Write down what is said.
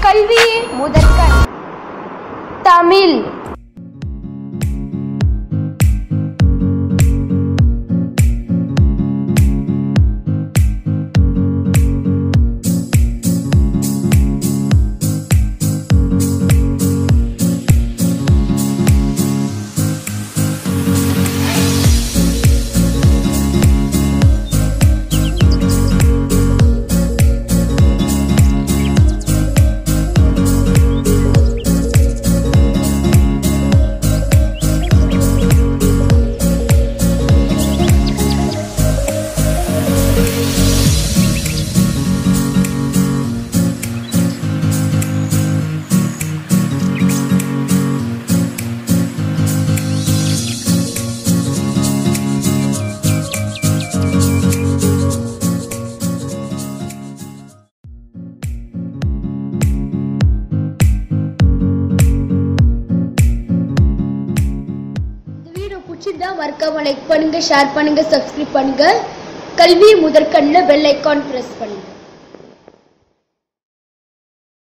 கல்வியே முதற்கண். தமிழ். மறக்காம லைக் பண்ணுங்க, ஷேர் பண்ணுங்க, சப்ஸ்கிரைப் பண்ணுங்க. கல்வி முதற்கண்ணில் பெல் ஐகான் பிரஸ் பண்ணுங்க.